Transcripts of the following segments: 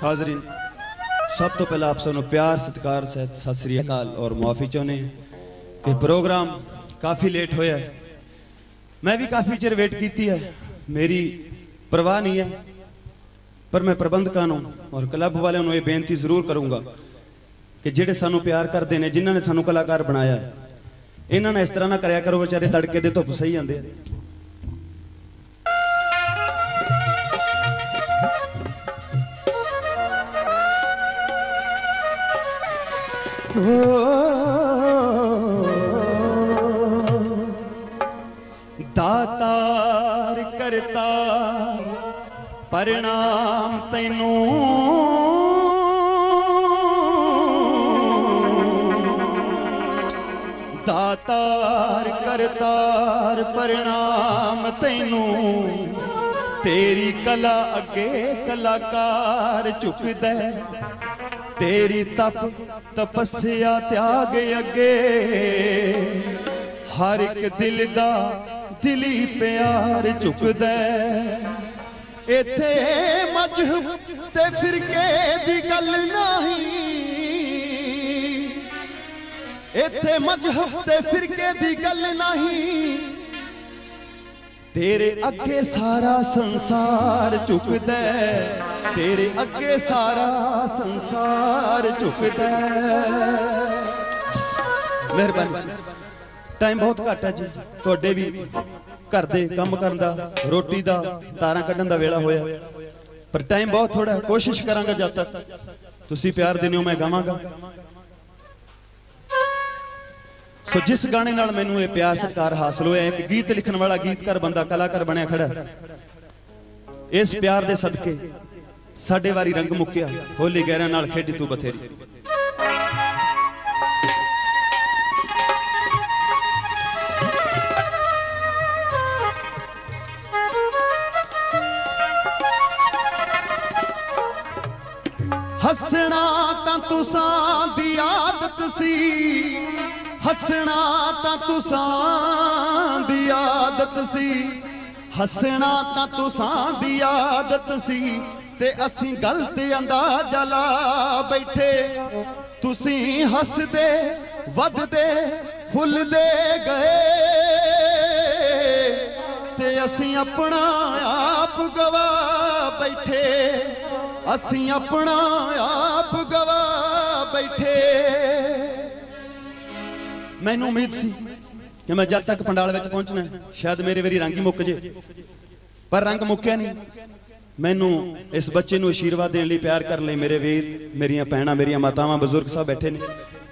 हाजरीन, सब तो पहला आप सबको प्यार सत्कार सहित सत श्री अकाल और मुआफ़ी चाहते हैं कि प्रोग्राम काफ़ी लेट होया है। मैं भी काफ़ी चिर वेट की है, मेरी परवाह नहीं है, पर मैं प्रबंधकों और क्लब वालों को यह बेनती जरूर करूँगा कि जिहड़े सानू प्यार करते हैं, जिन्होंने सानू कलाकार बनाया, इन्होंने इस तरह ना कराया करो बेचारे तड़के दे धुप सही जाते हैं। दातार करता परिणाम तैनू दातार करतार परिणाम तैनू तेरी कला अगे कलाकार झुकदा तेरी तप तपस्या त्याग अगे हर एक दिल दा दिली प्यार झुकदा इथे मजहब ते फिरके दी गल नहीं इथे मजहब ते फिरके दी गल नहीं तेरे अगे सारा संसार झुकदा तेरे अगे सारा संसार झुकदा। मेहरबानी, टाइम बहुत घट है जी, तुहाडे भी घर दे काम करन दा रोटी दा तारां कड्ढण दा वेला होया, पर टाइम बहुत थोड़ा है। कोशिश करांगा जब तक तुसी प्यार देने हो मैं गावांगा। सो जिस गाने नाल मैनू ये प्यार सत्कार हासिल होया, एक गीत लिखण वाला गीतकार बंदा कलाकार बनया खड़ा, इस प्यार दे सदके साडे वारी रंग मुक्या होली गहरा नाल खेडी तू बथेरी। हसना तां तुसां दी आदत सी हसना तां तुसां दी आदत सी हसना तां तुसां दी आदत सी ते असी गलत अंदाजा ला बैठे तुसी हसदे वधदे फुलदे गए ते असी अपना आप गवा बैठे असी अपना आप गवा बैठे। मैनू उम्मीद सी कि मैं जब तक पंडाल में पहुंचना शायद मेरे वारी रंग ही मुक जे, पर रंग मुक्या नहीं। मैनू इस बच्चे नू आशीर्वाद देने लिए प्यार करने लिए मेरे वीर मेरिया भैणां मेरिया मातावां बजुर्ग सब बैठे ने।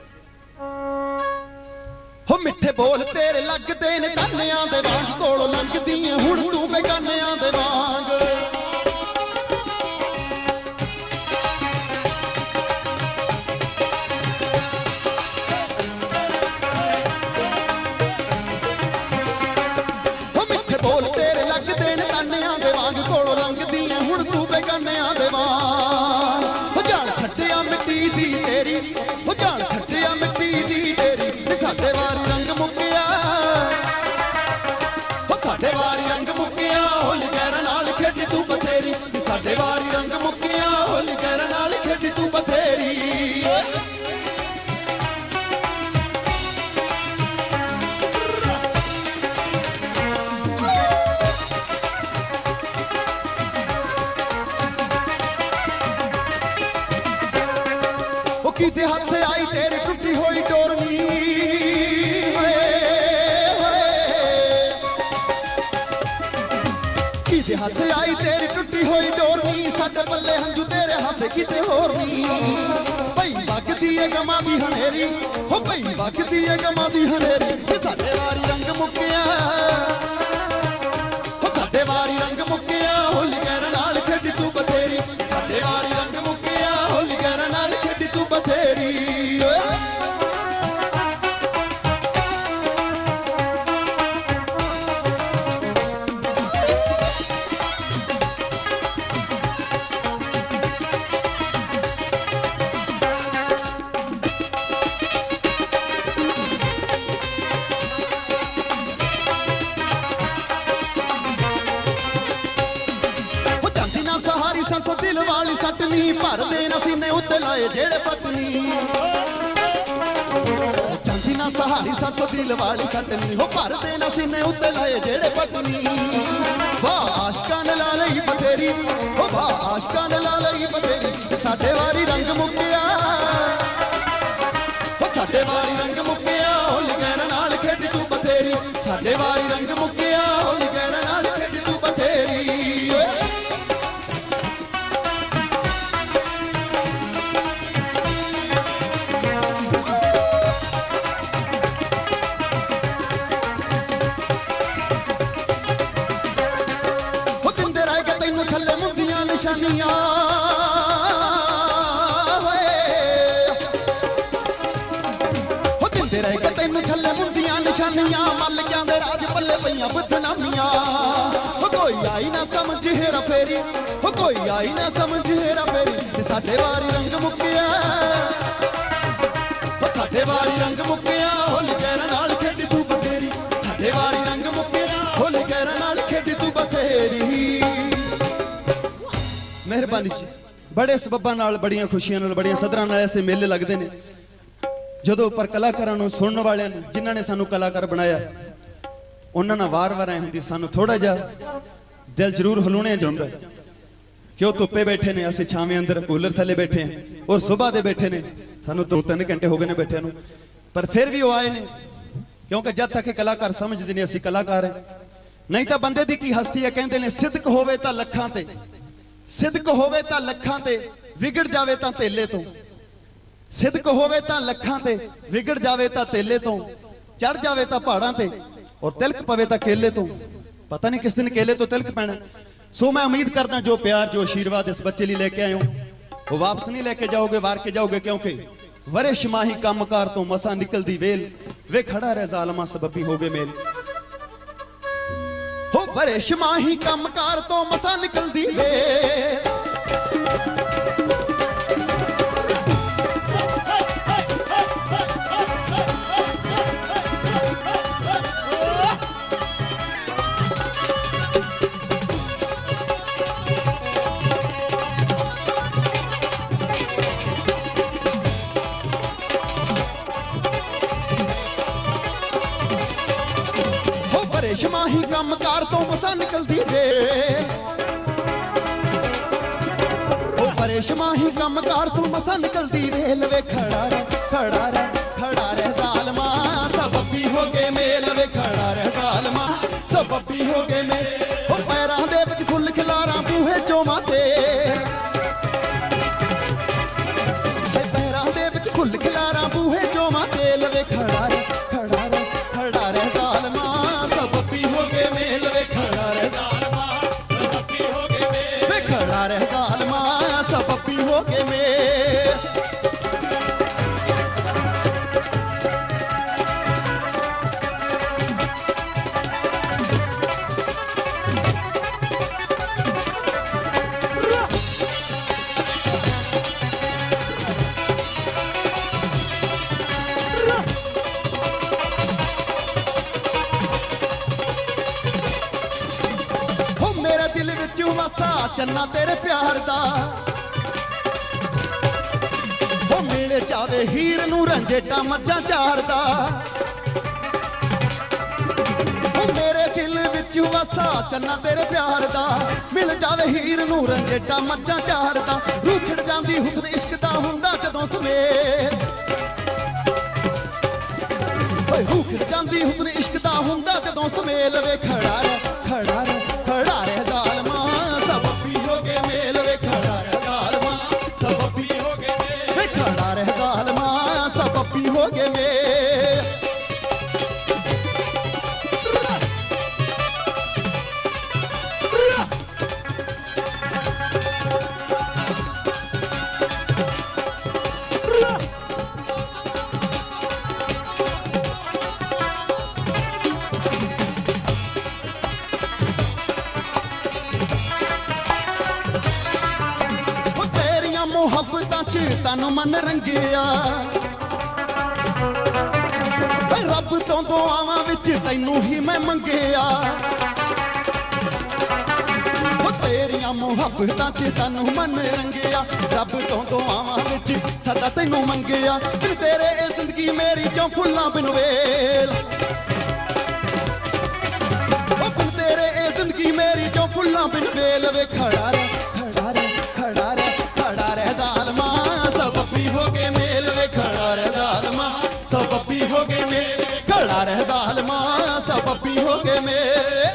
हो मिठे बोल तेरे लगदे ने तानियां दे वांग कोलों लंघदी हुण तू बेगानियां दे वांग साडे वारी रंग मुक्किया होली गहरा नाल खेडी तू बथेरी। ओ कीते हथ आई तेरी टुटी होई डोरनी कीते हथ आई तेरी टुटी होई डोरनी साडे पल्ले हंजू तेरे हासे किते होर नी भई वगदी है गमा दी हनेरी हो भई वगदी है गमा दी हनेरी साडे वारी रंग मुक्किया हो साडे वारी रंग मुक्किया होली गहरा नाल खेडी तू बथेरी साडे वारी रंग मुक्किया होली गहरा नाल खेडी तू बथेरी। दिल वाली सट नी भर देना सीने उत्ते लाए जेड़े पटनी चांदी ना सहारी सट दिल वाली सट नी हो भर देना सीने उत्ते लाए जेड़े पटनी वाह आशकां ने ला लई बथेरी हो वाह आशकां ने ला लई बथेरी साडे वारी रंग मुक्किया हो साडे वारी रंग मुक्किया होली गैर नाल खेड तू बथेरी साडे वारी रंग मुक्किया होली गैर नाल खेड तू बथेरी निशानियां हो दिंदे रह गए तैनू छल्ले मुंदियां निशानियां मल क्या दे राज पल्ले पईयां बदनामियां हो कोई आई ना समझ हेरा फेरी हो कोई आई ना समझ हेरा फेरी ते साडे वारी रंग मुक्किया हो साडे वारी रंग मुक्किया होली गैर नाल खेडी तू बथेरी साडे वारी रंग मुक्किया होली गैर नाल खेडी तू बथेरी मेहरबानी जी बड़े सबबां नाल बड़ियां खुशियां नाल बड़ियां सदरां नाल ऐसे मेले लगदे ने जदों पर कलाकारां नूं सुणन वालियां ने जिन्हां ने सानू कलाकार बनाया उन्हां नाल वार-वार ऐ हुंदी सानू थोड़ा जिहा दिल जरूर हलूणे जांदा कि वो धुप्पे बैठे ने असीं छावें अंदर कूलर थल्ले बैठे हैं और सुबह दे बैठे ने सानू 2-3 घंटे हो गए ने बैठे नूं पर फिर भी वो आए ने क्योंकि जद तक कलाकार समझदे ने असीं कलाकार हैं नहीं तां बंदे दी की हस्ती है कहंदे ने सिदक होवे तां लखां ते सिदक होवे तां लखां ते विगड़ जावे तां तेले तो सिदक होवे तां लखां ते विगड़ जावे तां तेले तो चढ़ जावे तां पहाड़ां ते और तिलक पवे तां केले तो पता नहीं किस दिन केले तो तिलक पैना सो मैं उम्मीद करदा जो प्यार जो आशीर्वाद इस बच्चे लिए लेके आए हो वो वापस नहीं लेके जाओगे वार के जाओगे क्योंकि वरे शमाही कामकार तो मसा निकलदी वेल वे खड़ा रह जालमा सबबी हो गए मेल हो बड़े शमाही कामकार तो मसा निकलदी वे शमाही कामकार तो मसा निकलदी वे ओ परे शमाही कामकार तो मसा निकलदी वे लवे खड़ा रे जालमा सबबी हो गए मेल वे खड़ा रे जालमा सबबी हो गए मेल ओ पैरां दे विच फुल खिलारा बूहे चोमां ते पैरां दे विच फुल खिलारा बूहे चोमां ते लवे खड़ा रे जालमा सबबी हो गए मेल वे खड़ा रे जालमा सबबी हो गए मेल वे खड़ा रे जालमा सबबी हो गए मेल चन्ना तेरे प्यार दा हो मिल जावे हीर नू रंजेटा मज्जा चारदा हो मेरे दिल विच वसा चन्ना तेरे प्यार दा मिल जावे हीर नू रंजेटा मज्जा चारदा रूखड़ जांदी हुस्न इश्क दा हुंदा जदों सवेर ओए रूखड़ जांदी हुस्न इश्क दा हुंदा जदों सवेल वे खड़ा रे जालमा सबबी हो गए मेल वे खड़ा रे जालमा सबबी हो गए मेल वे खड़ा रे जालमा सबबी हो गए मेल मोहब्बतां च तन मन रंगिया रब तो दुआवां विच तैनू ही मैं मंगिया तेरियां तेरिया मुहब्बतां च सानू मन रंगिया रब तो दुआवां विच सदा तैनू मंगिया बिन तेरे ए जिंदगी मेरी क्यों फुल्लां बिन वेल बिन तेरे ए जिंदगी मेरी क्यों फुल्लां बिन वेल वे खड़ा रे खड़ा रे खड़ा रे खड़ा रे जालमा सबबी हो गए मेल वे खड़ा रे जालमा सबबी हो गए मेल खड़ा रे जालमा सबबी हो गए मेल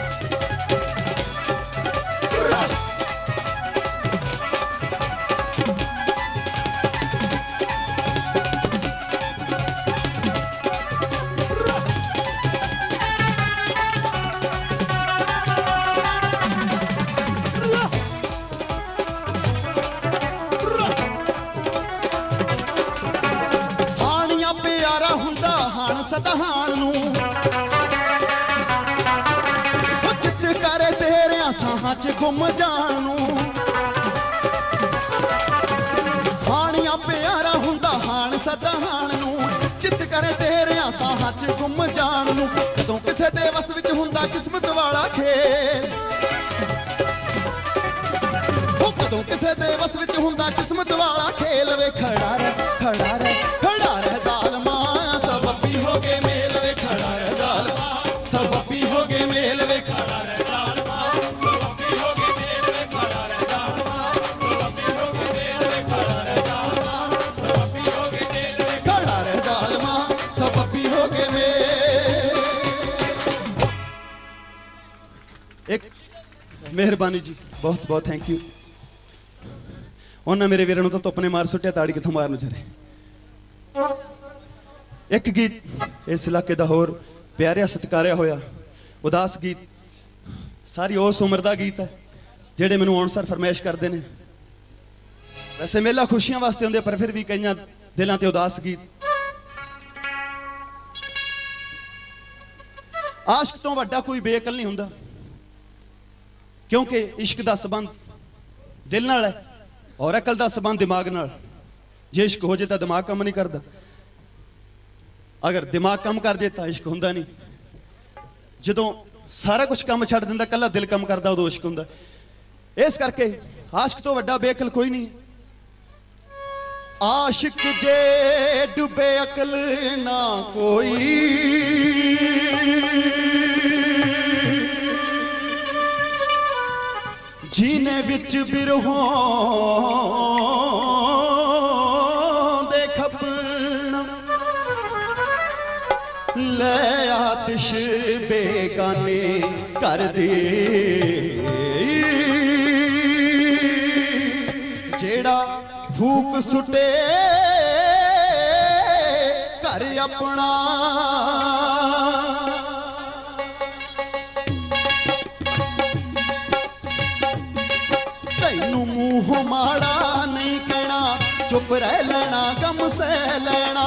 सतहान नू चित करे तेरे साहां च गुम जानू हानिया प्यारा हुंदा हान सतहान नू चित करे तेरे साहां च गुम जानू कदों किसे दे वस विच हुंदा किस्मत वाला खेल कदों किसे दे वस विच हुंदा किस्मत वाला खेल वे खड़ा रे खड़ा रे खड़ा रे जालमा सबबी हो गए मेल वे खड़ा रे जालमा सबबी हो गए मेल वे खड़ा रे जालमा सबबी हो गए मेल वे खड़ा रे जालमा सबबी हो गए मेल वे खड़ा रे जालमा सबबी हो गए मेल वे खड़ा रे जालमा सबबी हो गए मेल एक मेहरबानी जी बहुत बहुत थैंक यू उन्हें मेरे वीर तो धुप ने मार सुटिया ताड़ी कितों मारन चले एक गीत इस इलाके का होर प्यारिया सत्कारिया होया उदास गीत सारी उस उम्र का गीत है जेडे मैनू आउणसर फरमाइश करते हैं वैसे मेला खुशियां वास्ते होंगे पर फिर भी कई दिलों ते उदास गीत आशिक तो वड्डा कोई बेअकल नहीं हुंदा क्योंकि इश्क का संबंध दिल नाल है और अकल का संबंध दिमाग नाल जे इश्क हो जाए तो दिमाग काम नहीं करता अगर दिमाग काम कर जाए तो इश्क हुंदा नहीं जदों सारा कुछ काम छड्ड दिंदा कल्ला दिल काम करता उदों इश्क हुंदा इस करके आशिक तो वड्डा बेअकल कोई नहीं आशिक जे डुबे अकल ना कोई जीने विच बिरहों दे खपना ले आतिश बेगाने कर दे जेड़ा फूक सुटे कर अपना मुंह माड़ा नहीं कहना चुप रह लेना गम से लेना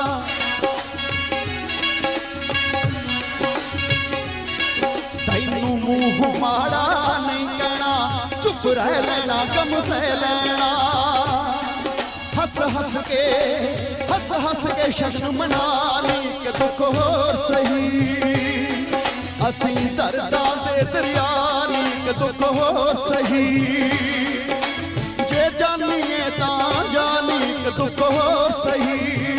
तैनू मुंह माड़ा नहीं कहना चुप रह लेना गम से लेना हंस हंस के शगन मना ली के दुख होर सही असी दर्दां दे दरिया ली के दुख होर सही जानिए ता जानी के दुख हो सही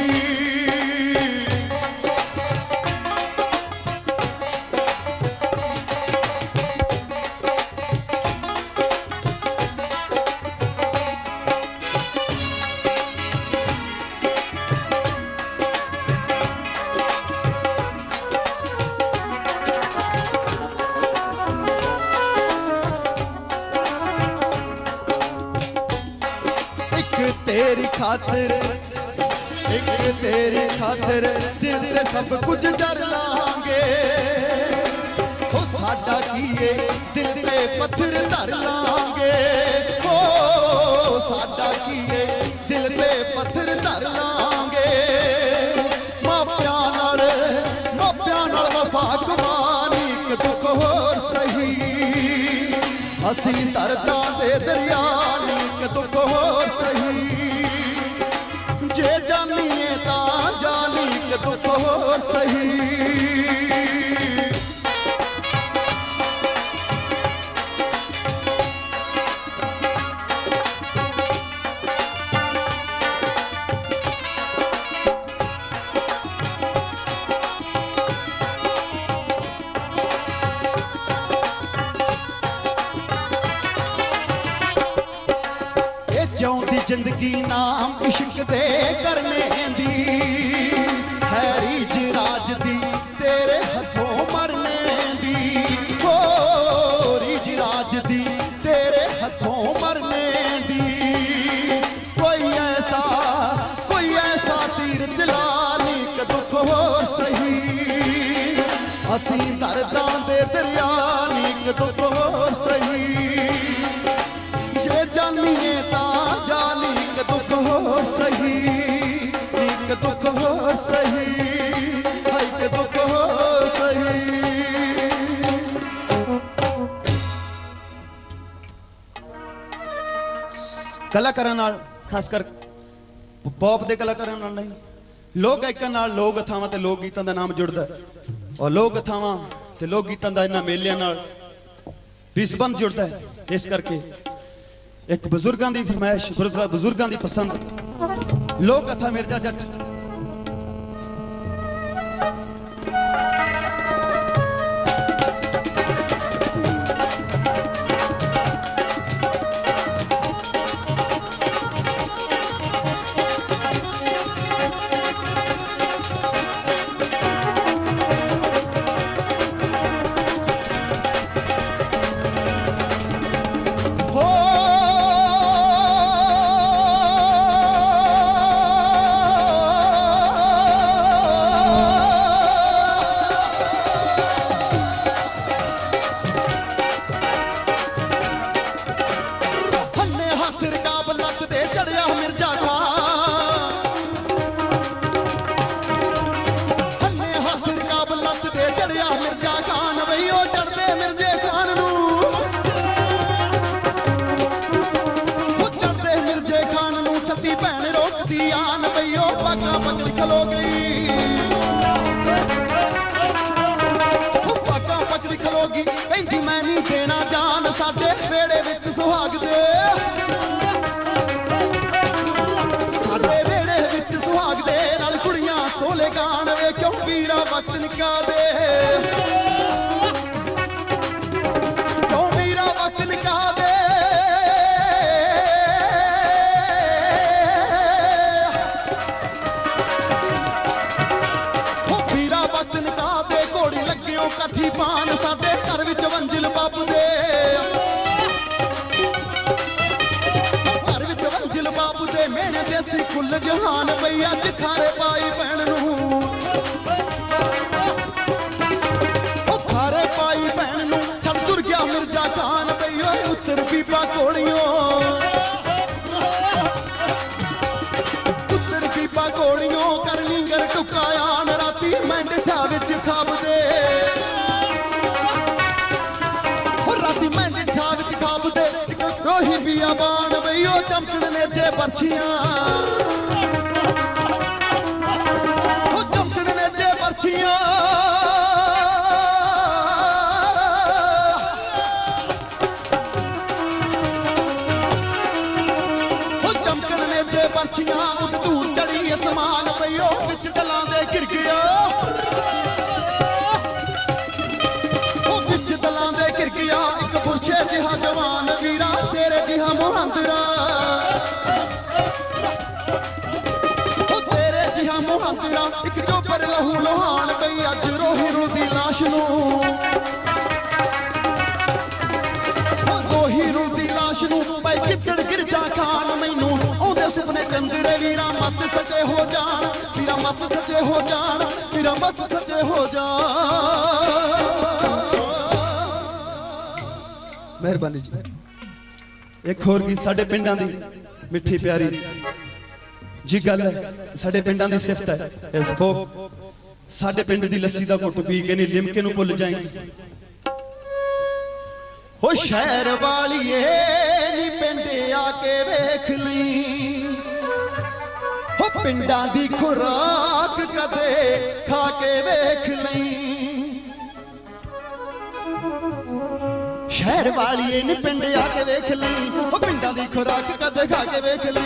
तेरी खातिर एक तेरी खातिर दिल ते सब कुछ जर लांगे हो साडा कीए दिल ते पत्थर धर लांगे हो साडा कीए दिल ते पत्थर धर लांगे मापियां नाल वफा कमानी के दुख होर सही असी दर्दां दे दरिया नी के दुख होर सही जे जानिए ता जानी के दुख होर सही दी जिंदगी नाम इश्क दे करने दी है रीज राज दी तेरे हथों मरने दी हो रीज राज दी तेरे हथों मरने दी कोई ऐसा तीर चला ली कि दुख हो सही असी दर्दां दे दरिया नी कि दुख हो सही जे जानिए ता जाली कि दुख हो सही नी कि दुख हो सही हाय कि दुख हो सही कलाकारां नाल खास कर पॉप दे कलाकारां नाल नहीं लोक गायकां नाल लोक गथावां ते लोक गीतां दा नाम जुड़दा और लोक गथावां ते लोक गीतां दा इन्हां मेलियां नाल भी संबंध जुड़दा है इस करके एक बुजुर्गां दी फरमाइश बुजुर्गां दी पसंद लोक कथा मिर्जा जट जहान भैया खारे पाई भैन खारे पाई भैन चल तुर गया मिर्जा खान भैया उत्तर पीपा घोड़ियों उत्तर पीपा घोड़ियों कर लिंगर टुकाया राती मैं डिठा विच खाब दे राती मैं डिठा विच खाब दे रोही बिया बाण भैया चमकन ने जे बरछियां दूर चढ़ी असमान पईओ बिच दलां दे गिर गया बिच दलां दे गिर गया एक पुरशे जिहा जवान वीरा तेरे जिहा मुहांदरा तेरे जिहा मुहांदरा एक चोपर लहू लोहान पई अज रोही रूदी लाश नूं रोही रूदी लाश नूं पई कितड़ गिरजा खान मैनू सुपने चंद्रे वीरा मत सचे हो जान वीरा मत सचे हो जान वीरा मत सचे हो जान मेहरबानी जी एक होर भी साडे पिंडां दी मिठी प्यारी जी गल है साडे पिंडां दी सिफत है इस फोक साडे पिंड दी लस्सी दा घुट पी के नहीं लिमके नूं भुल जाएंगे हो शहर वालीए नी पिंडे आके वेख ली हो पिंडा दी खुराक कदे खा के वेख ली शहर वालीए नी पिंडे आके वेख ली हो पिंडा दी खुराक कदे खा के वेख ली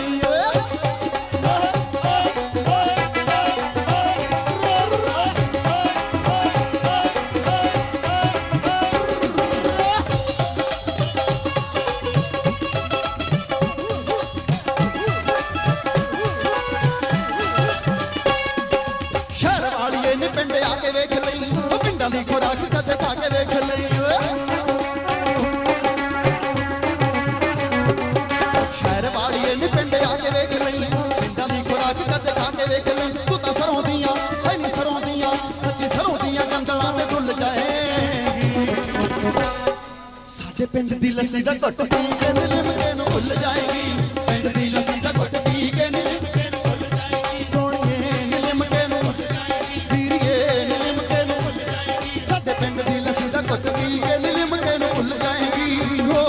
पिंड दी लस्सी दा घुट पी के लिमके नूं भुल जाएगी पिंड दी लस्सी दा घुट पी के लिमके नूं भुल जाएगी सोहणीए लिमके नूं भुल जाएगी वीरीए लिमके नूं भुल जाएगी साडे पिंड दी लस्सी दा घुट पी के लिमके नूं भुल जाएगी हो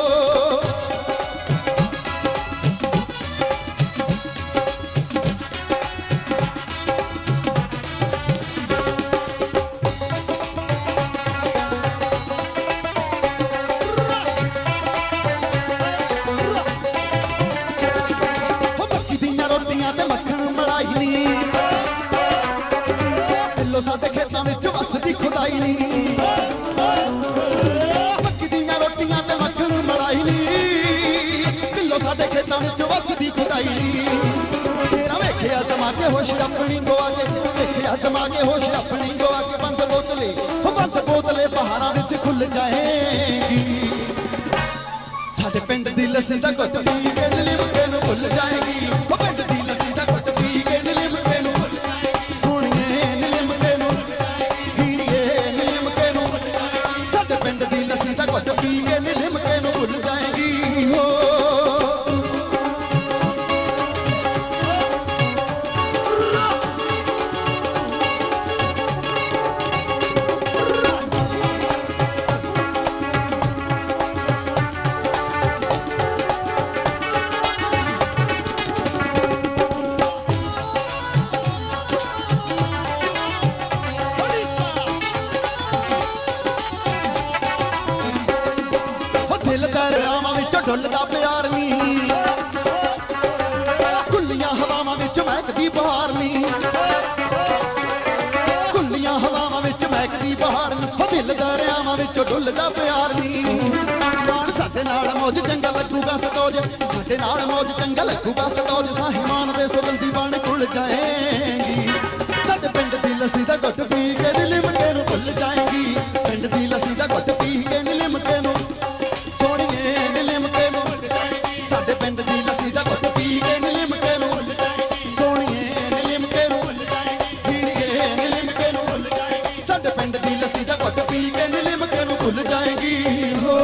साडे खेतां विच वसदी खुदाई नी मक्की दीयां रोटियां ते मक्खण मलाई नी पिल्लो साडे खेतां विच वसदी खुदाई नी तेरा वेखिया जमा के होश अपनी गोआ के वेखिया जमा के होश अपनी गोआ के बंद बोतले पहाड़ां विच खुल जाएगी साडे पिंड दी लस्सी दा घुट पी के लिमके नूं भुल जाएगी पिंड दी लस्सी दा घुट पी के लिमके नूं भुल जाएगी सोहणीए पिंड दी लस्सी दा घुट पी के लिमके नूं भुल जाएगी हो ढुलदा प्यार नी खुलियां हवावां विच महकदी बहार नी खुलियां हवावां विच महकदी बहार नी दिल दरियावां विच ढुलदा प्यार नी साडे नाल मौज चंगा लगूगा सतोज साडे नाल मौज चंगा लगूगा सतोज साहिमान दे सुगंधी बन खुल जाएंगी साडे पिंड दी लस्सी दा घुट पी के लिमके नूं भुल जाएंगी पिंड दी लस्सी दा घुट पी के लिमके नूं सोहणीए लिमके नूं साडे पिंड दी लस्सी दा घुट पी के लिमके नूं सोहणीए लिमके नूं वीरीए लिमके नूं साडे पिंड दी लस्सी दा घुट पी के लिमके नूं भुल जाएगी हो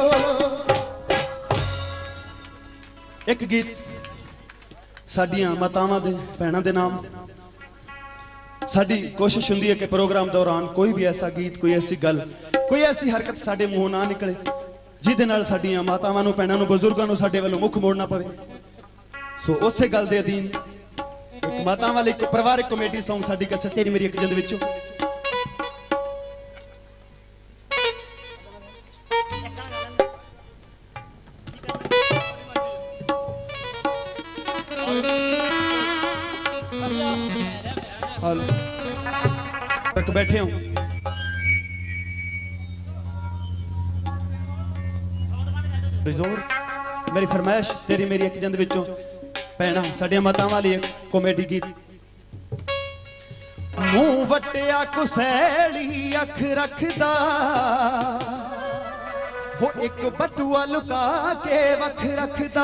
एक गीत साडियां मातावां दे भैणां दे नाम साडी कोशिश हुंदी है कि प्रोग्राम दौरान कोई भी ऐसा गीत कोई ऐसी गल कोई ऐसी हरकत साडे मूंहों ना निकले जिहदे नाल साडियां मातावां नूं भैणां नूं बजुर्गां नूं साडे वल्लों मुख मोड़ना पवे सो उसे गल दे अधीन एक मातावां वाली एक परिवारिक कॉमेडी सॉन्ग साडी कैसेट तेरी मेरी एक जिंद विचों तक बैठे हो मेरी फरमाइश तेरी मेरी एक जिंद विचों भैणां साडियां मातावां वाली एक कॉमेडी गीत मूंह वटिया कुसैली अख रखदा हो एक बटुआ लुका के वख रखदा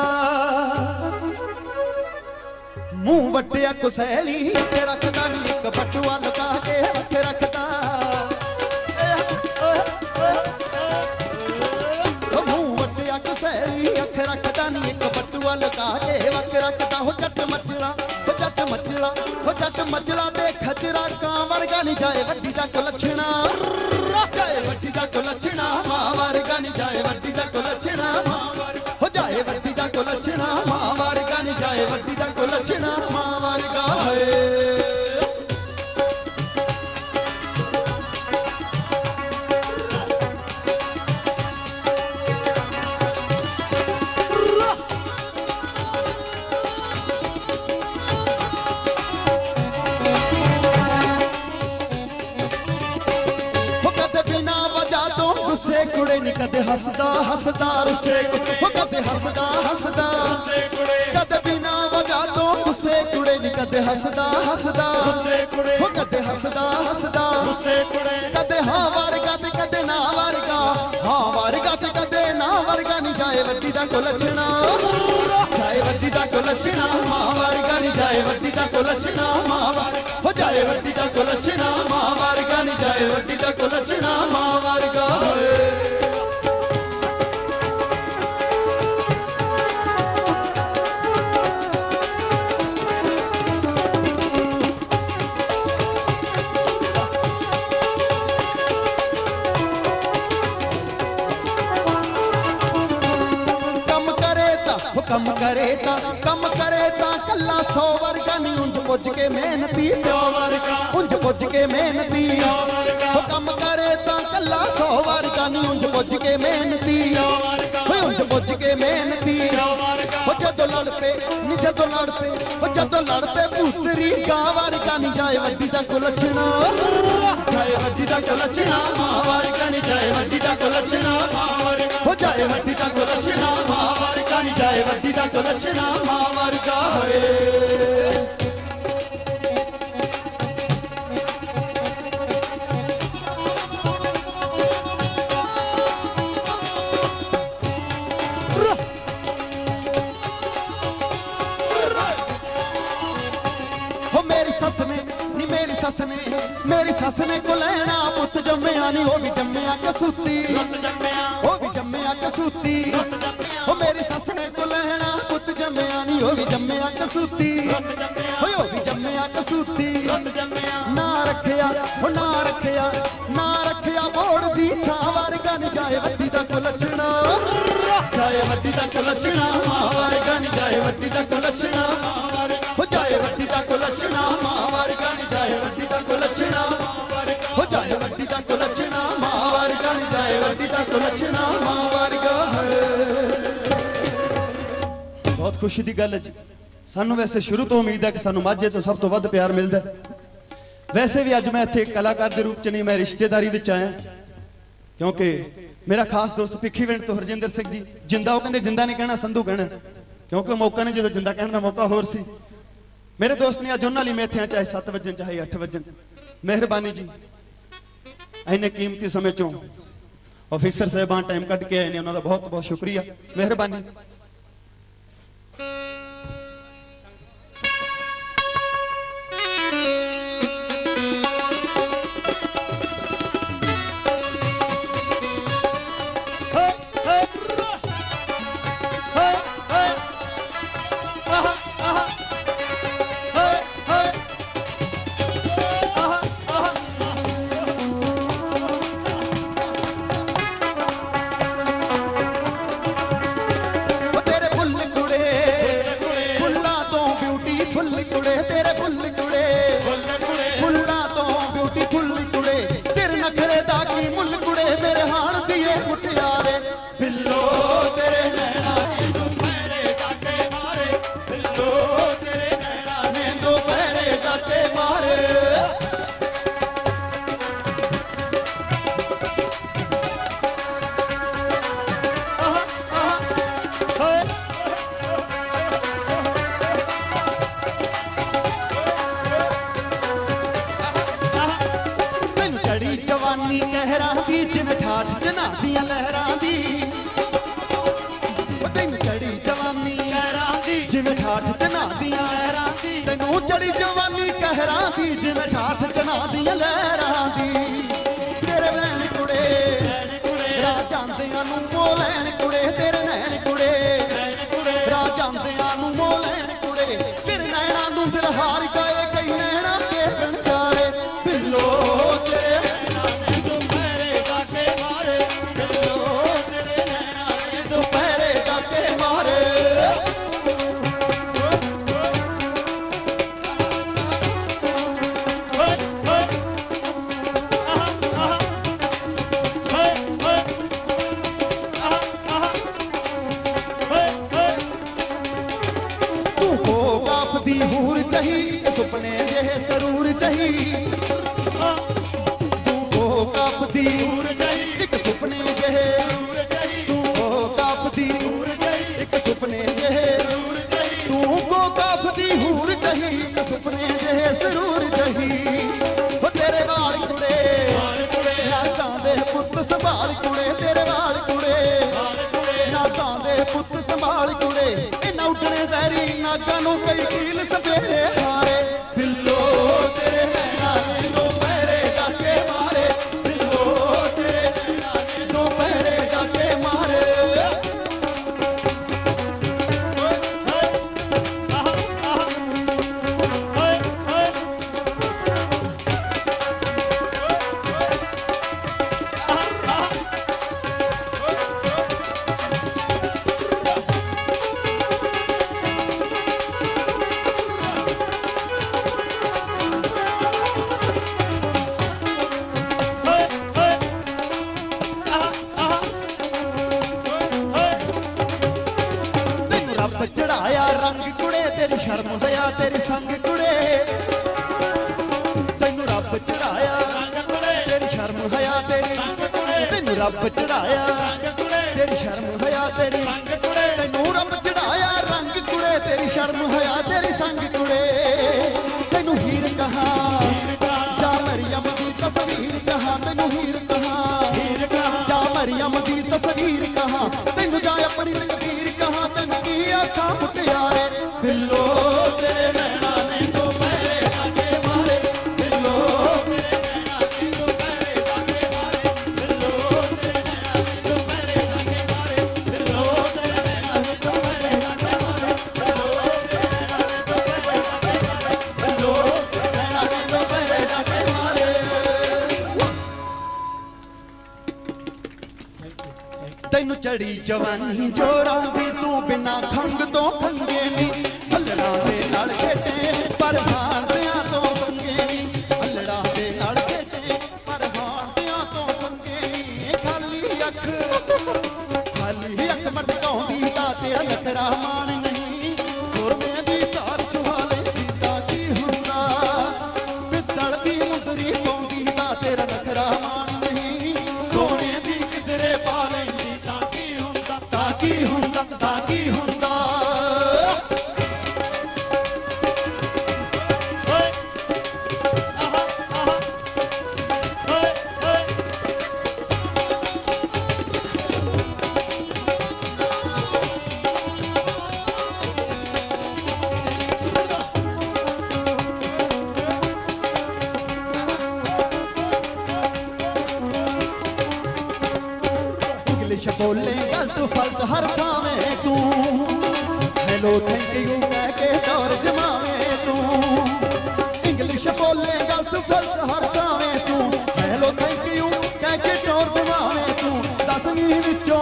मुंह वटिया कुसैली अख रखदा नी एक बटुआ लुका के वख रखदा मुंह वटिया कुसैली अख रखदा नी एक बटुआ लुका के वख रखदा हो जट मचला हो जट मचला हो जट मचला दे खजरा कां वर्गा नी जाए वड्डी दा को लछणा जाए वड्डी दा को लछणा मां वर्गा नी जाए वड्डी दा को लछणा हो जाए वड्डी दा को लछणा मां वर्गा नी जाए वड्डी दा को लछणा मां वर्गा है कुड़े नी कदे हसदा हसदा रुसे हो कदे हसदा हसदा रुसे कुड़े कदे बिना वजह तो गुस्से कुड़े नी कदे हसदा हसदा रुसे कुड़े हो कदे हसदा हसदा रुसे कुड़े कदे हां वर्गा ते कदे ना वर्गा हां वर्गा ते कदे ना वर्गा नी जाए वड्डी दा को लछणा जाए वड्डी दा को लछणा मां वर्गा नी जाए वड्डी दा को लछणा मां हो जाए वड्डी दा को लछणा मां वर्गा नी जाए वड्डी दा को लछणा मां वर्गा कम करे ता कल्ला 100 वर्गा नहीं उंज पुज के मेहनती प्यो वर्गा उंज पुज के मेहनती हो कम करे ता कल्ला 100 वर्गा नहीं उंज पुज के मेहनती हो उंज पुज के मेहनती हो जदों लड़ पे नी जदों लड़ पे पुतरी गां वर्गा नहीं जाए वड्डी दा कुलछना जाए वड्डी दा कुलछना मां वर्गा नहीं जाए वड्डी दा कुलछना हो जाए वड्डी दा कुलछना मां वर्गा नहीं जाए वड्डी दा कुलछना मां वर्गा होए मेरी सस ने को लेना पुत जम्मिया नहीं वो भी जम्मिया कसूती वो भी जम्मिया कसूती वो मेरी सस ने को लेना पुत जम्मिया नहीं वो भी जम्मिया कसूती वो भी जम्मिया कसूती ना रखिया वो ना रखिया बोड़ दी छां वर्गा नहीं जाए वड्डी दा कुलछना जाए वड्डी दा कुलछना मां वर्गा नहीं जाए वड्डी दा कुलछना हो जाए वड्डी दा कुलछना मां वर्गा नहीं जाए वड्डी दा कुलछना हो जाए वड्डी दा कुलछना मां वर्गा नहीं जाए वड्डी दा कुलछना मां वर्गा बहुत खुशी दी गल है जी सानू वैसे शुरू तो उम्मीद है कि सानू माझे तो सब तो वध प्यार मिलदा वैसे भी अज मैं इत्थे कलाकार के रूप च नहीं मैं रिश्तेदारी विच आया क्योंकि मेरा खास दोस्त भिखीविंड तो हरजिंदर सिंह जी जिंदा वो कहते जिंदा नहीं कहना संधू कहना क्योंकि मौका नहीं जो जिंदा कहने का मौका होर सी मेरे दोस्त ने अज उन्होंने मैं इत्थे चाहे 7 वजन चाहे 8 वजन मेहरबानी जी इन्ने कीमती समय चों ऑफिसर साहबान टाइम कट के आए ने उन्होंने बहुत बहुत शुक्रिया मेहरबानी रब चढ़ाया तेरी शर्म हया तेरी तैनू रब चढ़ाया रंग कुड़े तेरी शर्म हया तेरी संग कुड़े तैनू हीर कहा जा मरियम दी तस्वीर कहा तैनू हीर कहा जा मरियम दी तस्वीर कहा तैनू जा अपनी तकदीर कहा तैनू की आखा मुटियारे बिल्लो तेरे नैना ने तो मेरे आगे मारे बिल्लो तेरे नैना ने तो मेरे आगे मारे बिल्लो तेरे नैना ने तो मेरे आगे मारे बिल्लो तेरे नैना ने तो मेरे आगे मारे बिल्लो तेरे नैना ने तो मेरे आगे मारे बिल्लो तेरे नैना ने तो मेरे आगे मारे। तैनू चढ़ी जवानी जोरां दी तू बिना खंग तो खंगे नी अल्लड़ा दे नाल खेटे पर हारदियां तो संगे नी अल्लड़ा दे नाल खेटे पर हारदियां तो संगे नी खाली अख मटकाउंदी दा तेरा नखरा मान नहीं सुरमे दी तार सुहाले दा की हुंदा पित्तल दी मुंदरी पाउंदी दा तेरा नखरा मान नहीं सोने दी किधरे पा लैंदी ताकी हुंदा इंग्लिश बोले गलत फलत हर थावे तू हेलो थैंक यू कह के टोर जमावे तू इंग्लिश बोले गलत फलत हर थावे तू हेलो थैंक यू कह के टोर जमावे तू 10वीं विचों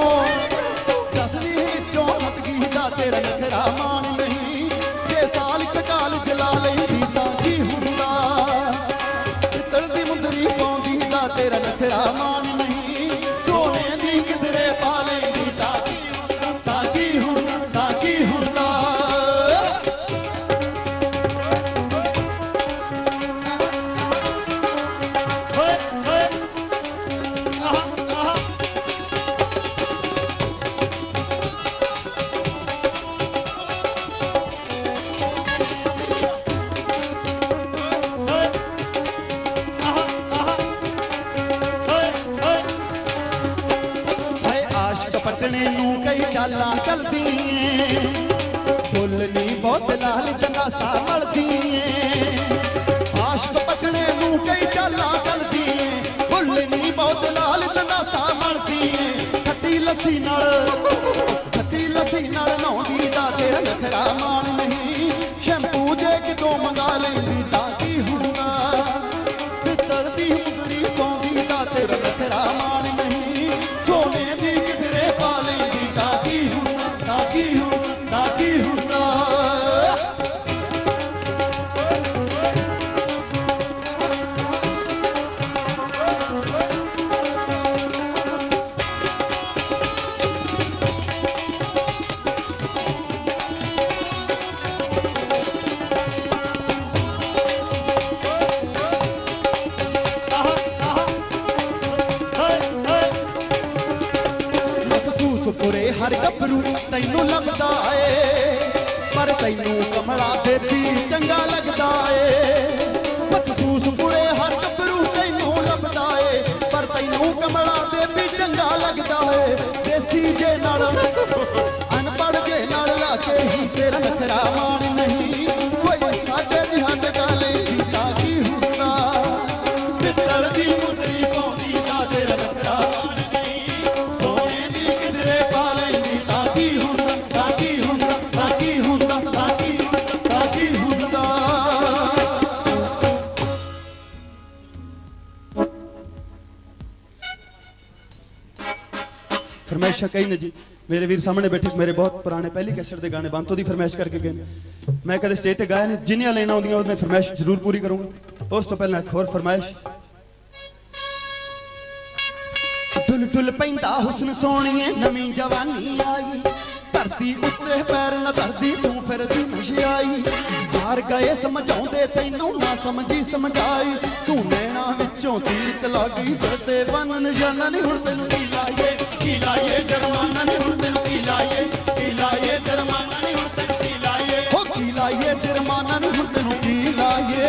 हट गई दा तेरा नखरा मान नहीं 6 साल ककाल जला लैंदी तां की हुंदा पित्तल दी मुंदरी पाउंदी दा तेरा नखरा मान नहीं सोने दी किधरे पा लैंदी ताकी हुंदा पटने नू कई चालां चलदी फुल नी बहुत लाल जनासा मलदी आशिक पटने नू कई चालां चलदी फुल नी बहुत लाल जनासा मलदी खट्टी लस्सी नाल नौंदी दा तेरा नखरा मान नहीं शैंपू जे कितों मंगा लैंदी ताकी हुंदा पित्तल दी मुंदरी पाउंदी दा तेरा नखरा मान नहीं सोने दी किधरे पा लैंदी ताकी हुंदा पुरे हर गभरू तैनू लभदा ए पर तैनू कमला देती चंगा लगदा ए मखसूस पुरे हर गभरू तैनू लभदा ए पर तैनू कमला देती चंगा लगदा ए देसी जे नाल अनपढ़ जे नाल लाके ही तेरा नखरा मान नहीं कोई साडे जिहाद गाले दी ताकी हुंदा पित्तल दी मुंदरी पाउंदी दा तेरा नखरा मान नहीं सोने दी किधरे पा लैंदी ताकी हुंदा फरमाइशा कई ने जी मेरे वीर सामने बैठे मेरे बहुत पुराने पहली कैसेट के गाने बंतो की फरमाइश करके गए मैं कदे स्टेज पर गाया नहीं जिन्नियां लाइनां आउंदियां उन्हें फरमाइश जरूर पूरी करूंगा उस तो पहले एक होर फरमाइश दुल दुल पैंदा हुस्न सोहणीए नवीं जवानी आई धरती उत्ते पैर न धरती तू फिरदी मुछियाई हार गए समझाउंदे तैनू ना समझी समझाई तू नैना विचों तीर चला गई दिल ते बन निशाना नहीं हुण तैनू की लाए जुर्माना नहीं हुण तैनू की लाए जुर्माना नहीं हुण तैनू की लाए हो की लाए जुर्माना नहीं हुण तैनू की लाए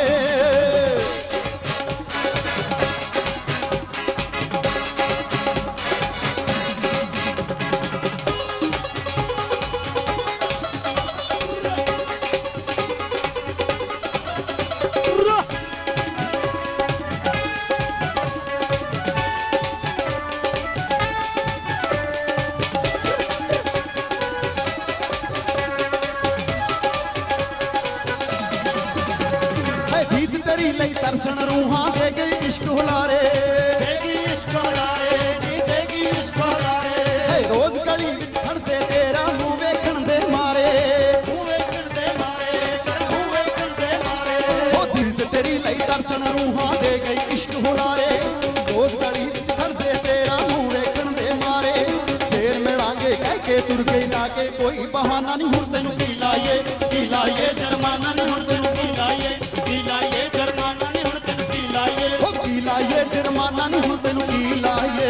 तरसन रूहां दे गई इश्क हुलारे रोज गली विच खड़दे तेरा मुंह वेखण दे मारे ओ दिल ते तेरी लई तरसन रूहां दे गई इश्क हुलारे रोज गली विच खड़दे तेरा मुंह वेखण दे मारे फेर मिलांगे कह के तुर गई लागे कोई बहाना नहीं हुण तैनू की लाए जुर्माना नहीं हुण तैनू की लाए जुर्माना नहीं हुण तैनू की लाए हो की लाए जुर्माना नहीं हुण तैनू की लाए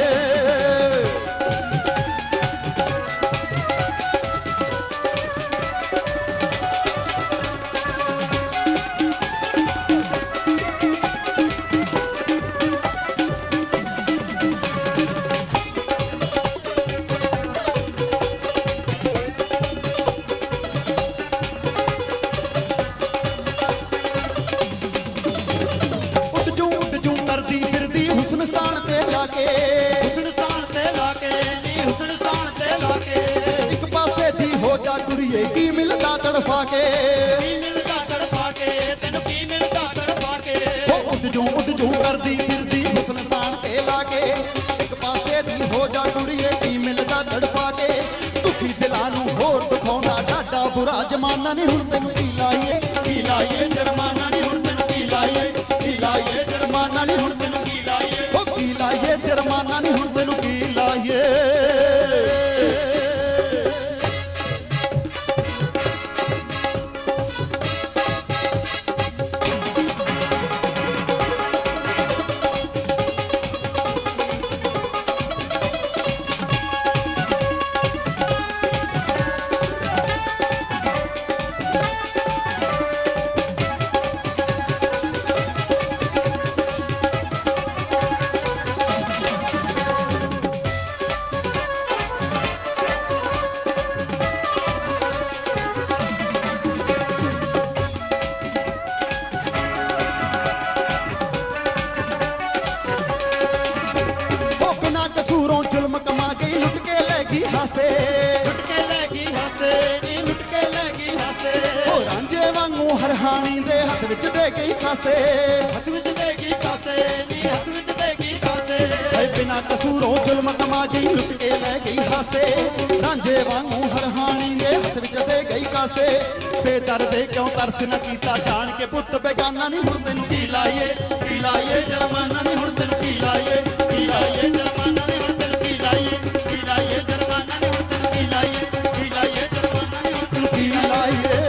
की मिलता तड़फा के तेनू की मिलता तड़फा के उठ जू करदी फिरदी हुस्न शान ते लाके एक पासे दी हो जा कुड़िए की मिलता तड़फा के दुखी दिलां नू होर दुखाउंदा डाडा बुरा जमाना नहीं हुण तैनू की लाए जुर्माना नहीं हुण तैनू की लाए जुर्माना नहीं हुण तैनू की लाए ओ की लाए जुर्माना नहीं हुण तैनू की लाए हरहानी दे हथ विच दे गई कासे बिना कसूरों जुल्म कमा गई लुट के ले गई हासे रांझे वांगू हरहानी दे हथ विच दे गई कासे बेदर्दे क्यों तरस न कीता जान के पुत बेगाना नहीं हुण तैनू की लाए जुर्माना नहीं हुण तैनू की लाए जुर्माना नहीं हुण तैनू की लाए जुर्माना नहीं हुण तैनू की लाए जुर्माना नहीं हुण तैनू की लाए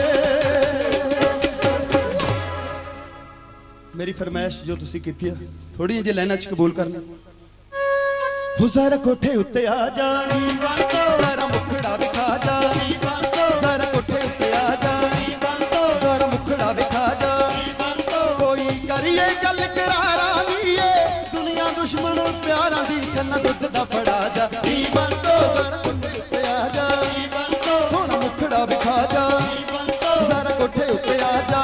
मेरी फरमाइश जो तुसी कीती है थोड़ी जी लाइनां च कबूल करना हुज़र कोठे उत्ते आ जा जरा मुखड़ा विखा जा जरा कोठे उत्ते आ जा जरा मुखड़ा विखा जा कोई करिए गल करारा दी दुनिया दुश्मन प्यारा दी चन्न दुध दा फड़ा जा जरा कोठे उत्ते आ जा थोड़ा मुखड़ा विखा जा जरा कोठे उत्ते आ जा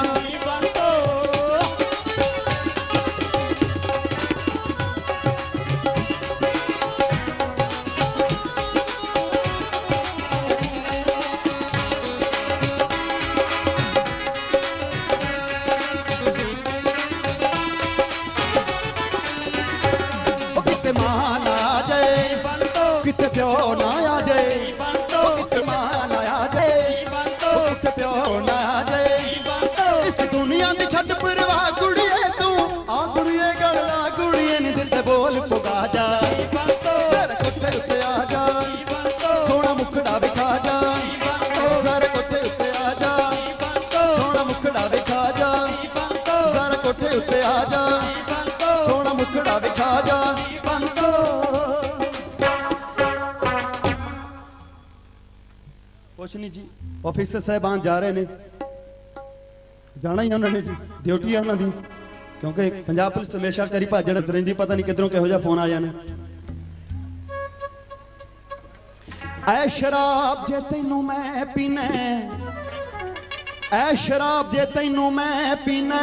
बोल पुगा जा जरा कोठे उत्ते आ जा सोना मुखड़ा विखा जा जरा कोठे उत्ते आ जा सोना मुखड़ा विखा कुछ नहीं जी, ऑफिसर साहबान जा रहे ने, जाना ही उन्होंने जी, ड्यूटी है उन्होंने, क्योंकि पंजाब पुलिस तो हमेशा तेरी भाजड़ रही, पता नहीं किधरों किहो जिहा फोन आ जाने। ऐ शराब जे तैनू मैं पीना, ऐ शराब जे तैनू मैं पीना,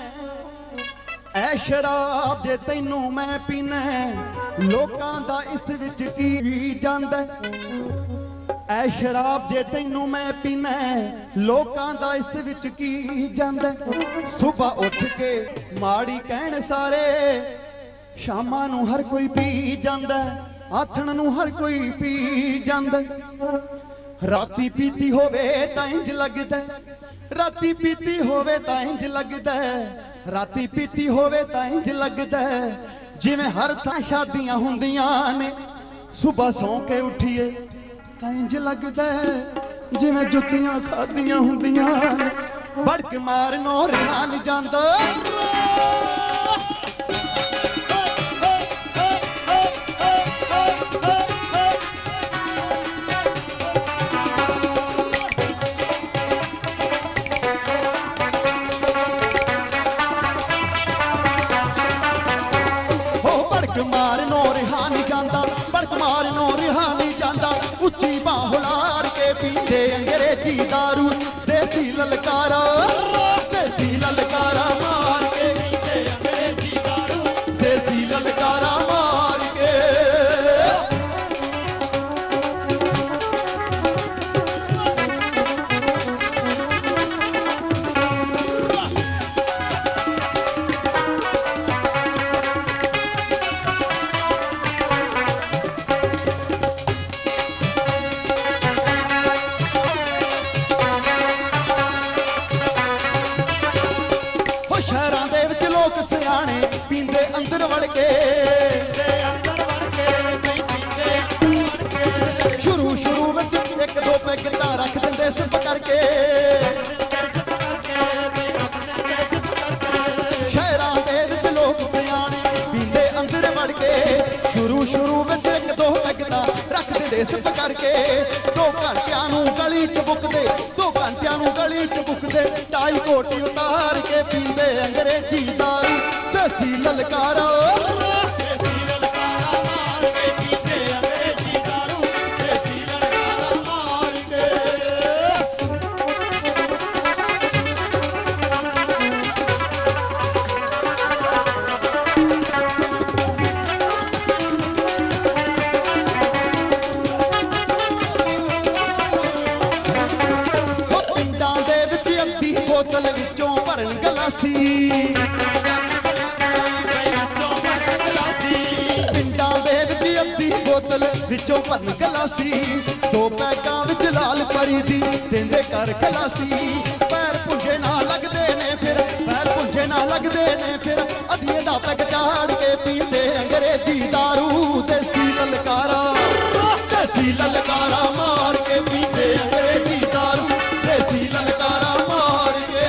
ऐ शराब जे तैनू मैं पीना, लोकां दा इस विच की जांदा। ऐ शराब जे तैनू मैं पीना, लोकां दा इस विच की जांदा। सुबह उठ के माड़ी कहण सारे, शामां नू हर कोई पी जांदा, आथण नू हर कोई पी जांदा। राती पीती होवे तां इंज लगदा, राती पीती होवे तां इंज लगदा, राती पीती होवे तां इंज लगदा, जिवें हर थां शादियां हुंदियां ने। सुबह सौ के उठिए तां इंज लगदा, जिवें जुत्तियां खादियां हुंदियां ने। बड़क मारनो रिहा नहीं जांदा, मारनो रिहा नहीं जांदा, बड़क मारनो रिहा नहीं जांदा। उच्ची बाह लार के पीते अंग्रेजी दारू, देसी ललकारा, देसी ललकारा मार के पीते अंग्रेजी दारू, देसी ललकारा मार के। शुरू शुरू में एक दो पैकेटा रख देंदे सिप करके, शहरां दे विच लोक सियाणे पींदे अंदर वड़ के। शुरू शुरू में एक दो पैकेटा रख देंदे सिप करके, 2 घंटियां नूं गली च बुकदे, 2 घंटियां नूं गली च बुकदे। टाई कोटी उतार के पींदे अंग्रेजी दारू, देसी ललकारा, देसी ललकारा मार के पीते अंग्रेजी दारू, देसी ललकारा मार के। पिंडां दे विच अद्धी बोतल विचों भरन गलासी, विचों भरन गलासी। 2 पैगां विच लाल परी दी देंदे कर खलासी। पैर पुंजे ना लगदे ने फिर, पैर पुंजे ना लगदे ने फिर, अधिए दा पैग चाड़ के पींदे अंग्रेजी दारू, देसी ललकारा, देसी ललकारा मार के पींदे अंग्रेजी दारू, देसी ललकारा मार के।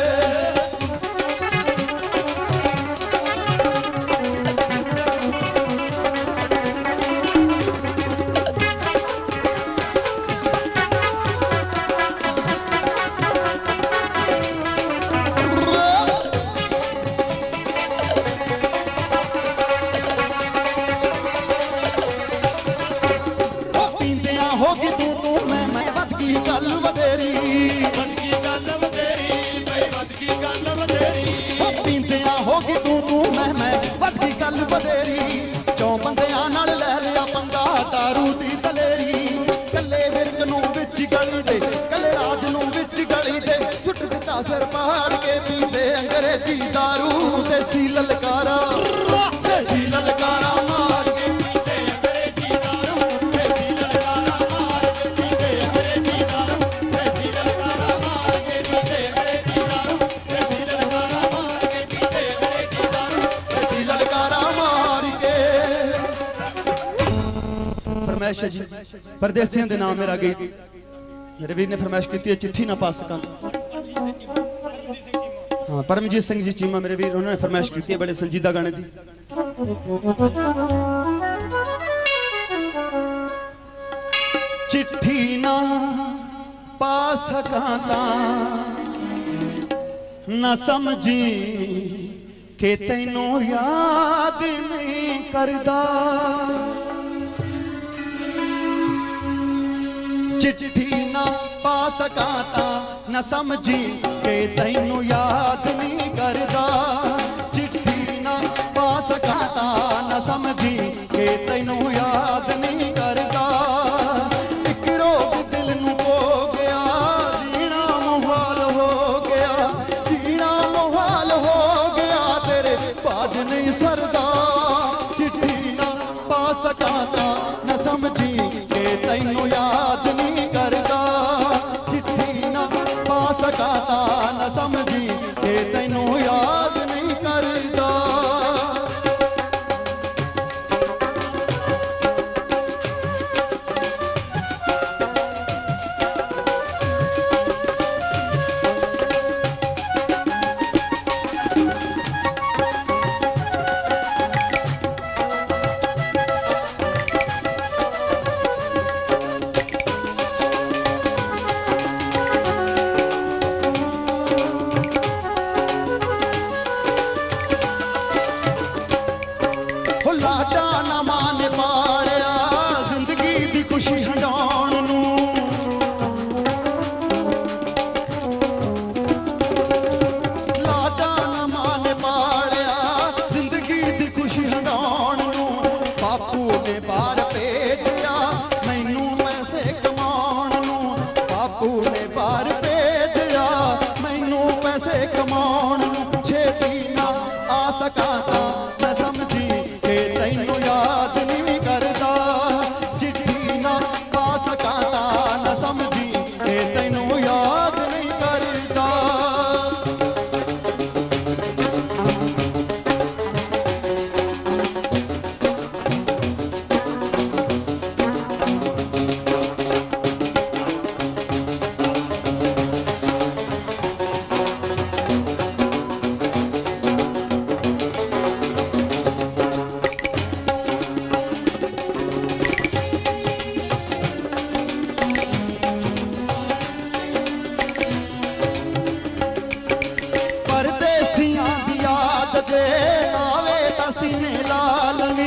गल वधेरी, बदकी गल वधेरी, बई बदकी गल वधेरी। पींदियां होगी तू मैं बदकी गल वधेरी। 4 बंदियां नाल लै लिया पंगा दारू दी दलेरी। कले विरक नूं विच गली दे, कले राज नूं विच गली दे, सुट दिता सिर पहाड़ के पींदे अंग्रेजी दारू, देसी ललकारा, देसी ललकारा मार के पींदे अंग्रेजी दारू, देसी ललकारा मार के पींदे अंग्रेजी दारू, देसी ललकारा मार के पींदे अंग्रेजी दारू, देसी ललकारा मार के पींदे अंग्रेजी दारू, देसी ललकारा मार के। फरमाइश है जी परदेसियों के नाम मेरा गीत, मेरे वीर ने फरमाइश की है चिट्ठी ना पा सका। हाँ परमजीत सिंह जी चीमा मेरे वीर, उन्होंने फरमाइश की है बड़े संजीदा गाने दी। चिट्ठी ना पा सकां तां न समझी कि तैनू याद नहीं करदा। चिट्ठी ना पा सकां तां न समझी कि तैनू याद नहीं करदा। चिट्ठी ना पा सकां तां न समझी कि तैनू याद नहीं करदा। एक रोग दिल नू हो गया, जीना मुहाल हो गया, जीना मुहाल हो गया, तेरे बाज नहीं सरदा। चिट्ठी ना पा सकां तां न समझी कि तैनू याद नहीं करदा। चिट्ठी ना पा सकां तां न समझी कि तैनू याद नहीं करदा। लाडा ना मान पालिया जिंदगी दी खुशी हंडाउण नू। लाडा ना मान पालिया जिंदगी दी खुशी हंडाउण नू। बापू ने बाहर भेजिया मैनू पैसे कमाउण नू। बापू ने बाहर भेजिया मैनू पैसे कमाउण नू। छेती ना आ सकां तां न समझी कि तैनू याद नहीं करदा। चिट्ठी ना पा सकां तां न समझी कि तैनू याद नहीं करदा। परदेसियां दी याद जे आवे तां सीने लालनी।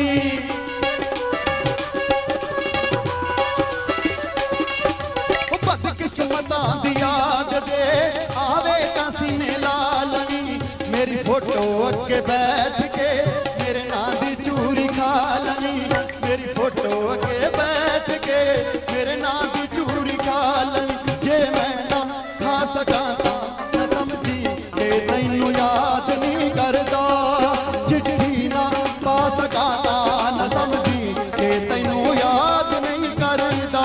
बदकिस्मतां दी याद जे आवे तां सीने लालनी। मेरी फोटो अगे बैठ के मेरे नां दी चूरी खा लनी। मेरी फोटो अगे बैठ के मेरे नां दी चूरी खा लनी। जे मैं ना खा सकां तां न समझी कि तैनू याद नहीं करदा। चिट्ठी ना पा सकां तां न समझी कि तैनू याद नहीं करदा।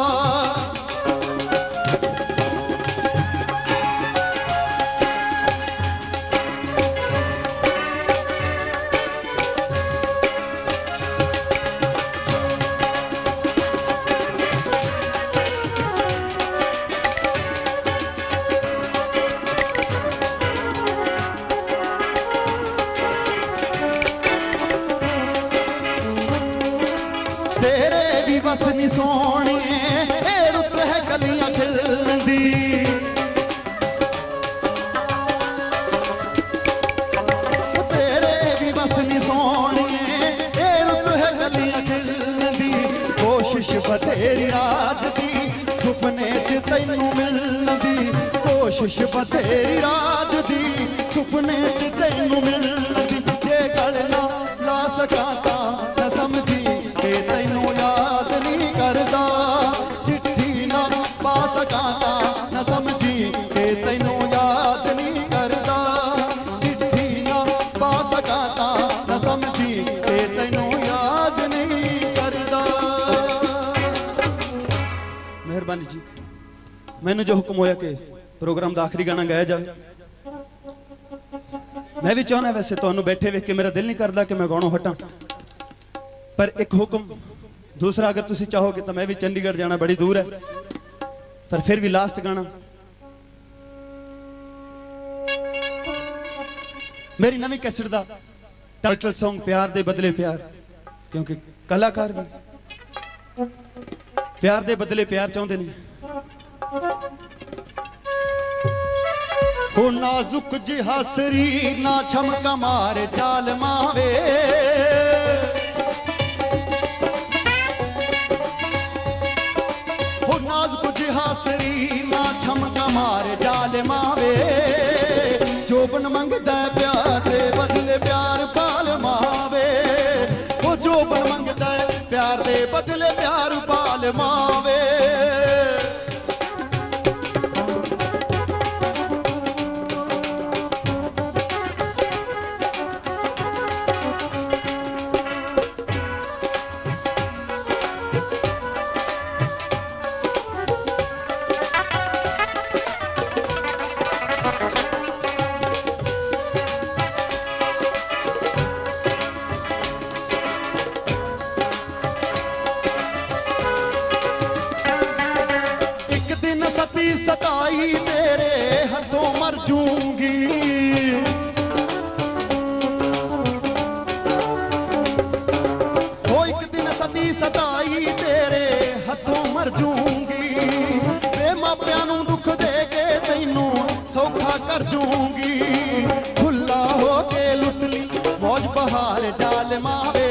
तेरे भी बस नी सोहणिए ए रुत है कलियां खिलदी। तेरे भी बस नी सोहणिए ए रुत है कलियां खिलदी। कोशिश बथेरी रात दी सुपने च तैनू मिलदी। कोशिश बथेरी रात दी सुपने च तैनू मिलदी। जे गल ना ला सकां तां न समझी कि तैनू याद नहीं करदा। चिट्ठी ना पा सकां तां न समझी कि तैनू याद नहीं करदा। चिट्ठी ना पा सकां तां न समझी कि तैनू याद नहीं करदा। मेहरबानी जी, मैनू जो हुक्म होया कि प्रोग्राम का आखिरी गाना गाया जाए। मैं भी चाहना वैसे तुहानू बैठे वेख के मेरा दिल नहीं करता कि मैं गाणों हटां, पर एक हुक्म दूसरा अगर तुसी चाहोगे तो मैं भी चंडीगढ़ जाना बड़ी दूर है, पर फिर भी लास्ट गाना मेरी नवी कैसेट दा टाइटल सॉन्ग प्यार दे बदले प्यार, क्योंकि कलाकार भी प्यार दे बदले प्यार चाहते नहीं। हो नाजुक जिहा शरीर ना छमका मार जाल मावे हो नाजुक जिहा शरीर ना छमका मार जाल मावे जोबन मंगदा प्यार दे बदले प्यार पाल मावे हो जोबन मंगदा प्यार दे बदले प्यार पाल मावे सताई तेरे हाथों मर जूंगी हो एक दिन सती सताई तेरे हाथों मर जूंगी वे मापियां नूं दुख दे के तैनू सौखा कर जूंगी खुला हो के लुट ली मौज बहार जाल मावे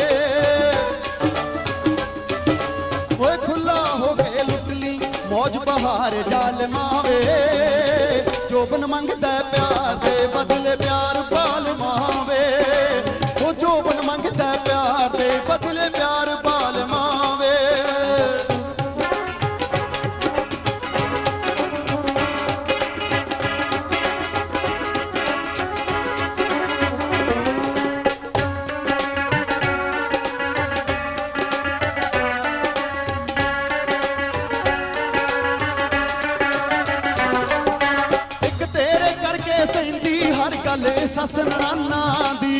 ओए खुला हो के लुट ली मौज बहार जाल मावे जोबन मंगदा प्यार दे बदले प्यार पाल मावे ओ जोबन मंगदा प्यार दे बदले प्यार पाल मावे सस नाना दी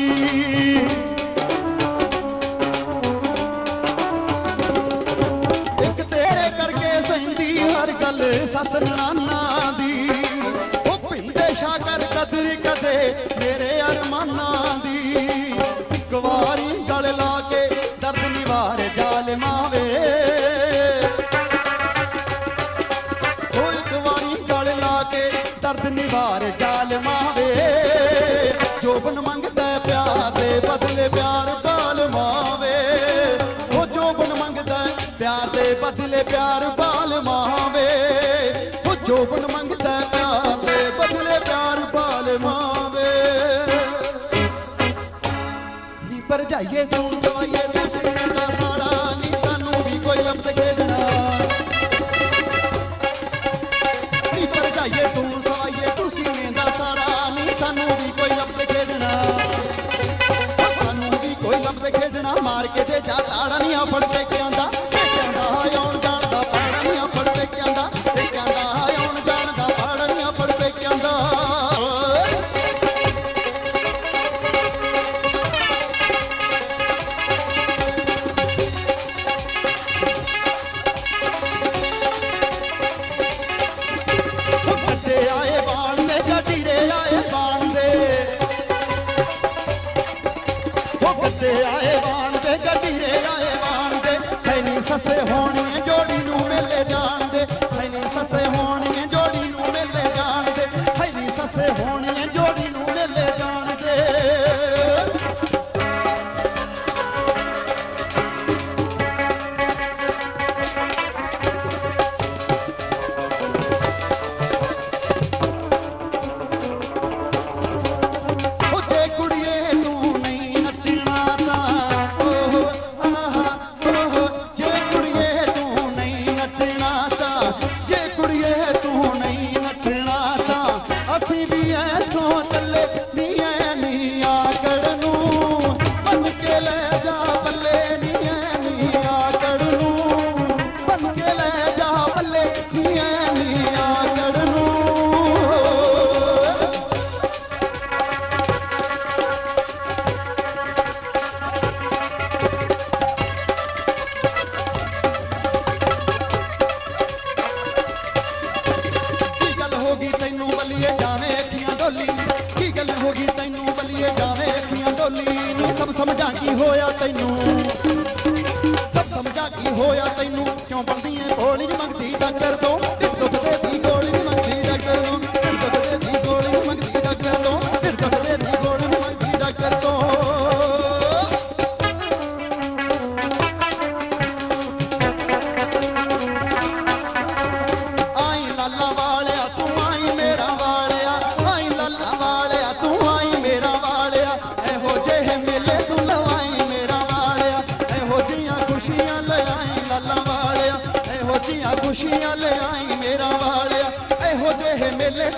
एक तेरे करके सहिंदी हर गल सस नाना दी ओ पिंदे शाकर कदर कदे मेरे अरमाना दी एक वारी गल ला के दर्द निवार जाल मावे ओ एक वारी गल ला के दर्द निवार जाल मावे जोबन मंगदा प्यार दे बदले प्यार पाल मावे ओ जोबन मंगदा प्यार दे बदले प्यार पाल मावे ओ जोबन मंगदा प्यार दे बदले प्यार पाल मावे नी पर जाइए तू सवाइए तू सुनदा साड़ा नी सानू भी कोई लफ्ज़ खेडना नी पर जाइए तू सवाइए तू सुनदा साड़ा नी सानू भी कोई खेडना मार के दे जा ताड़ा नहीं आ फड़ के आंदा आउण जान दा पाड़ा नहीं आ फड़ के आंदा आउण जान दा पाड़ा नहीं आ फड़ के आंदा गड्डे आए बाण दे गड्डीरे आए बाण दे गड्डे आए बाण दे गड्डीरे आए बाण दे है नी ससे होनी जोड़ी नू मेले जान दे है नी ससे होनी जोड़ी नू मेले जान दे है नी ससे होनी जोड़ी नू मेले जान दे समझा की होया तैनू सब समझा की होया तैनू क्यों बनदी है गोली मंगदी डॉक्टर तो दुख दे दी गोली मंगदी डॉक्टर तो दुख दे दी गोली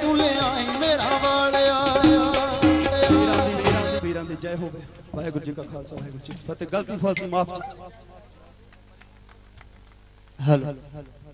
तू ले आई मेरा वालिया वीरां दी जय होवे वाहिगुरू जी का खालसा वाहिगुरू जी फतेह गलती फालतू माफ हेलो